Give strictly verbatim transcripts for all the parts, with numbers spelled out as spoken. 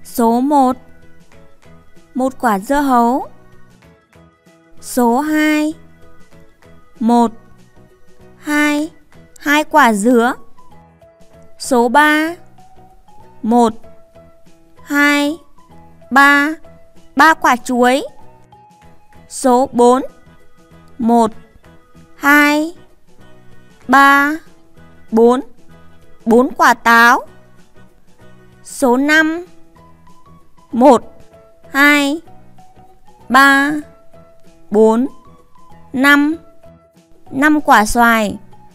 Số một, một quả dưa hấu. Số hai, một, hai, hai quả dứa. Số ba, một, hai, ba, ba quả chuối. Số bốn, một, hai, ba, bốn, bốn quả táo. Số năm, một, hai, ba, bốn, năm, năm quả xoài.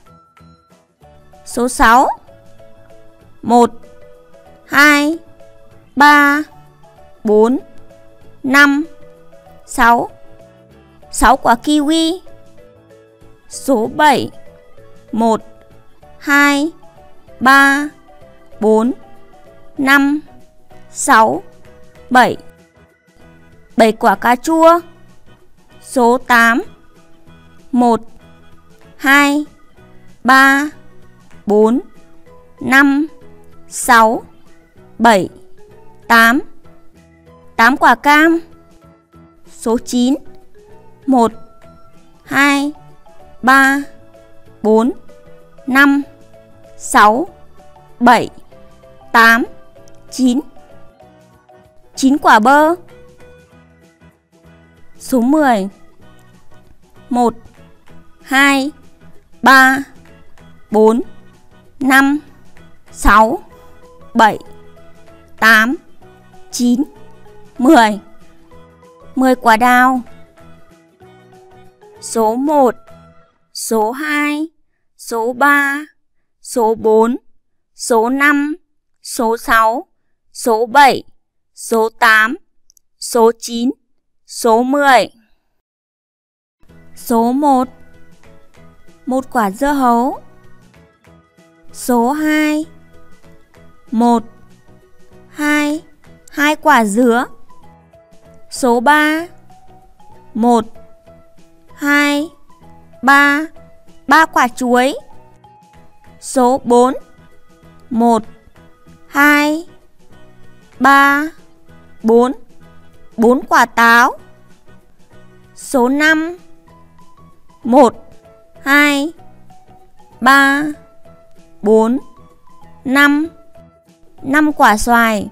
Số sáu, một, hai, ba, bốn, năm, sáu, sáu quả kiwi. Số bảy, một, hai, ba, bốn, năm, sáu, bảy, bảy quả cà chua. Số tám, một, hai, ba, bốn, năm, sáu, bảy, tám, tám quả cam. Số chín, một, hai, ba, bốn, năm, sáu, bảy, tám, chín, chín quả bơ. Số mười, một, hai, ba, bốn, năm, sáu, bảy, tám, chín, mười, mười quả đào. Số một, số hai, số ba, số bốn, số năm, số sáu, số bảy, số tám, số chín, số mười. Số một, một quả dưa hấu. Số hai, một, hai, hai quả dứa. Số ba, một, hai, ba, ba quả chuối. Số bốn, một, hai, ba, bốn, bốn quả táo. Số năm, một, hai, ba, bốn, năm, năm quả xoài.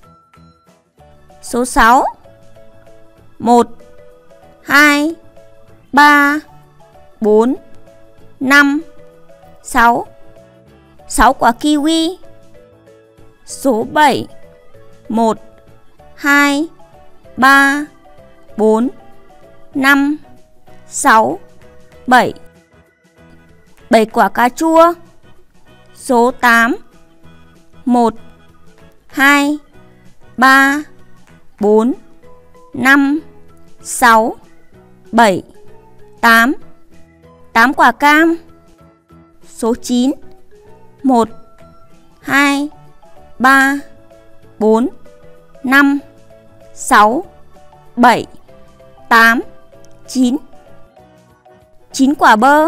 Số sáu, một, hai, ba, bốn, năm, sáu, sáu quả kiwi. Số bảy, một, hai, ba, bốn, năm, sáu, bảy, bảy quả cà chua. Số tám, một, hai, ba, bốn, năm, sáu, bảy, tám, tám quả cam. Số chín, một, hai, ba, bốn, năm, sáu, bảy, tám, chín, chín quả bơ.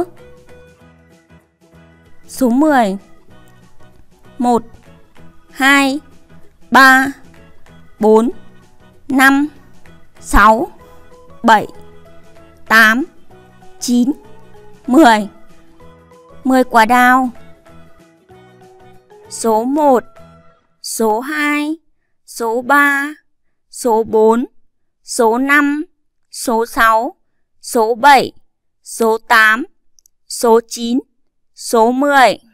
Số mười, một, hai, ba, bốn, năm, sáu, bảy, tám, chín, mười, mười quả đào. Số một, số hai, số ba, số bốn, số năm, số sáu, số bảy, số tám, số chín, số mười.